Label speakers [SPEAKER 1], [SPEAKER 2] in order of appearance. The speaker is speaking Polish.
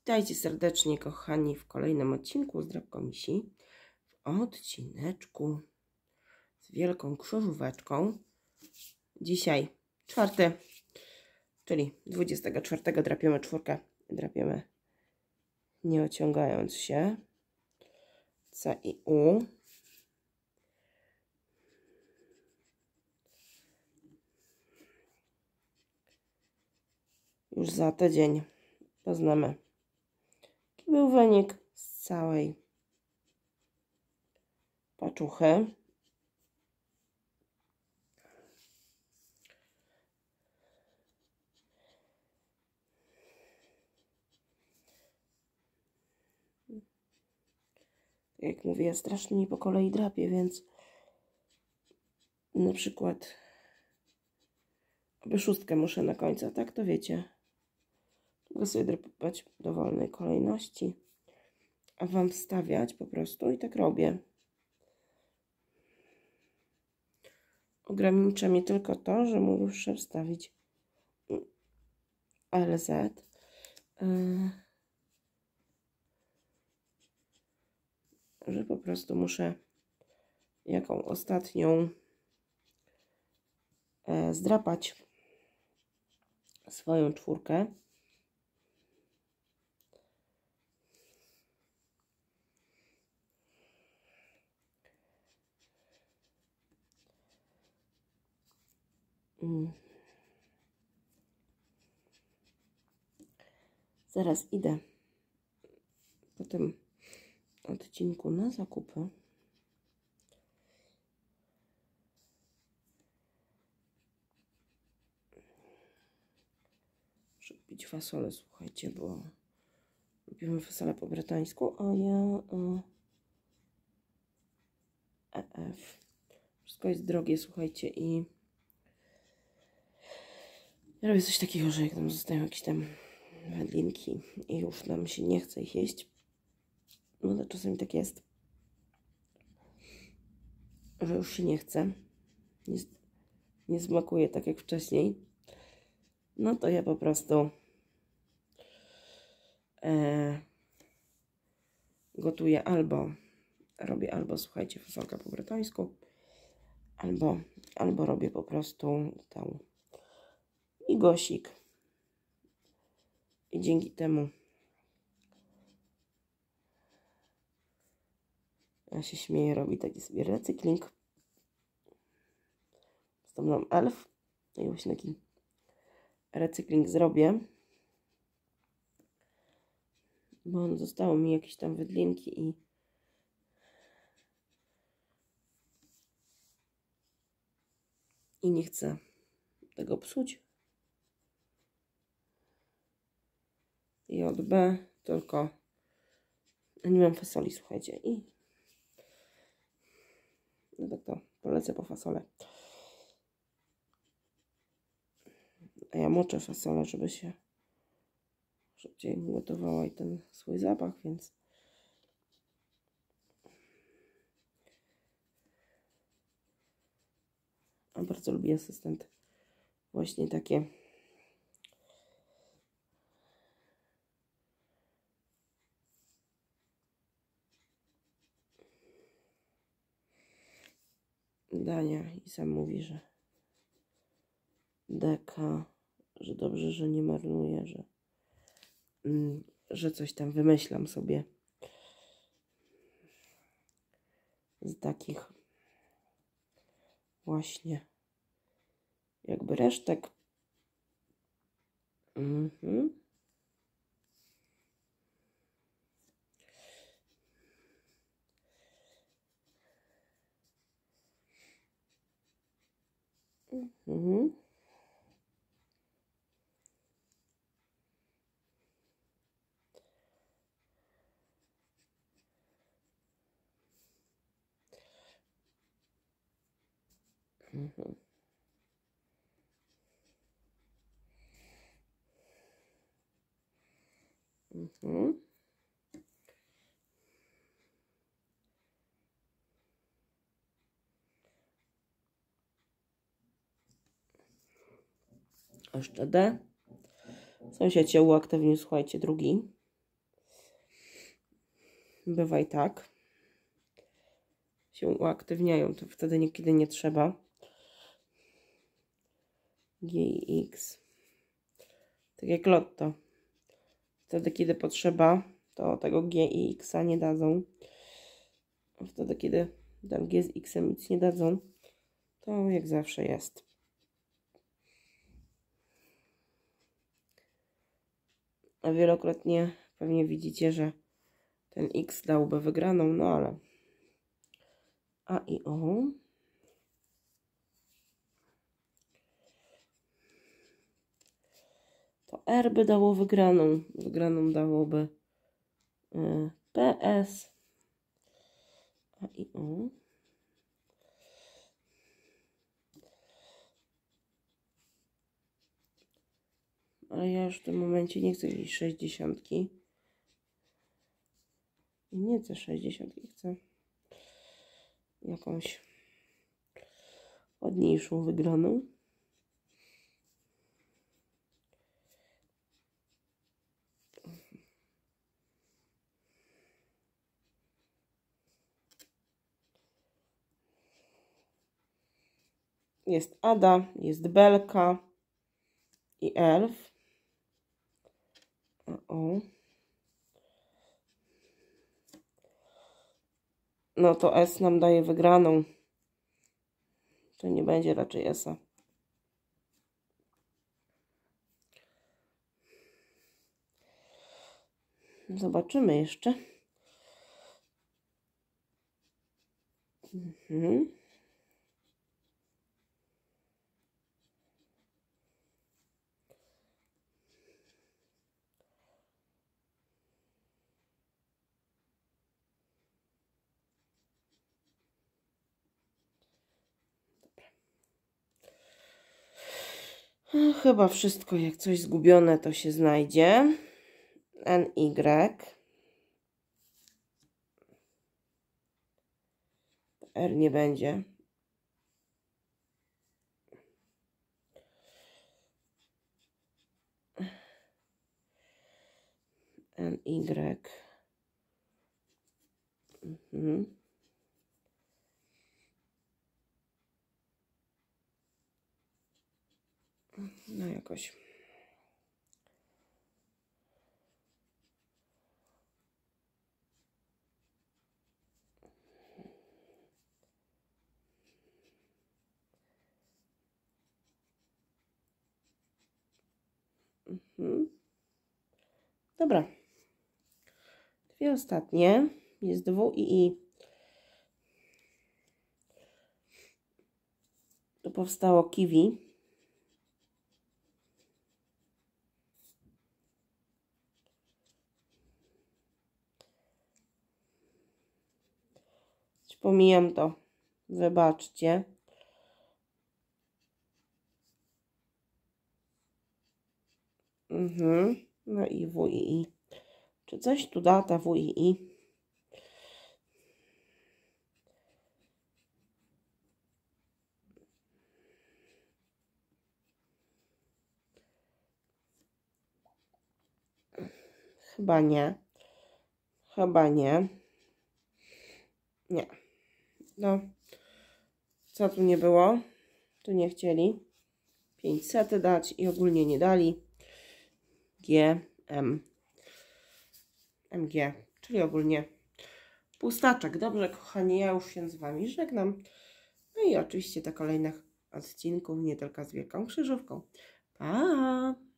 [SPEAKER 1] Witajcie serdecznie, kochani, w kolejnym odcinku Zdrabko Misi. W odcineczku z wielką krzyżóweczką. Dzisiaj 4, czyli 24 drapiemy czwórkę. Drapiemy nie ociągając się. C i U. Już za tydzień poznamy, jaki był wynik z całej paczuchy. Jak mówię, ja strasznie nie po kolei drapię, więc na przykład aby szóstkę muszę na końcu, tak to wiecie. Mogę sobie drapać w dowolnej kolejności, a Wam wstawiać po prostu i tak robię. Ogranicza mnie tylko to, że muszę wstawić LZ. Że po prostu muszę jaką ostatnią zdrapać swoją czwórkę. Zaraz idę po tym odcinku na zakupy. Muszę kupić fasolę, słuchajcie, bo lubimy fasolę po britańsku, a ja EF. Wszystko jest drogie, słuchajcie, i ja robię coś takiego, że jak nam zostają jakieś tam wędlinki i już nam się nie chce ich jeść, no to czasami tak jest, że już się nie chce, nie smakuje tak jak wcześniej, no to ja po prostu gotuję robię albo, słuchajcie, fasolkę po bretońsku, albo robię po prostu tą migosik. I dzięki temu ja się śmieję, robi taki sobie recykling. Zostawiam elf i właśnie taki recykling zrobię. Bo zostało mi jakieś tam wydlinki i nie chcę tego psuć. I od B tylko nie mam fasoli, słuchajcie, i no tak to polecę po fasolę. A ja moczę fasolę, żeby się szybciej gotowała i ten swój zapach, więc a bardzo lubię asystent właśnie takie dania i sam mówi, że deka, że dobrze, że nie marnuje, że coś tam wymyślam sobie z takich właśnie jakby resztek. Jeszcze D. Sąsiad się uaktywnił, słuchajcie, drugi. bywa i tak. Się uaktywniają, to wtedy niekiedy nie trzeba. G i X. Tak jak lotto. Wtedy, kiedy potrzeba, to tego G i X nie dadzą. A wtedy, kiedy tam G z X nic nie dadzą, to jak zawsze jest. A wielokrotnie pewnie widzicie, że ten X dałby wygraną, no ale A i O. To R by dało wygraną. Wygraną dałoby PS. A i O. Ale ja już w tym momencie nie chcę gdzieś 60. I nie chcę 60, chcę jakąś ładniejszą wygraną. Jest Ada, jest Belka i Elf. O. No to S nam daje wygraną. To nie będzie raczej S-a. Zobaczymy jeszcze. Chyba wszystko, jak coś zgubione, to się znajdzie. NY. R nie będzie. NY. No jakoś. Dobra. Dwie ostatnie. Jest W i I. Tu powstało kiwi. Pomijam to. Wybaczcie. No i W i I. Czy coś tu da ta W i I? Chyba nie. Chyba nie. Nie. No. Co tu nie było? Tu nie chcieli. 500 dać i ogólnie nie dali. G, M. MG. Czyli ogólnie pustaczek. Dobrze, kochani, ja już się z Wami żegnam. No i oczywiście do kolejnych odcinków, nie tylko z Wielką Krzyżówką. Pa!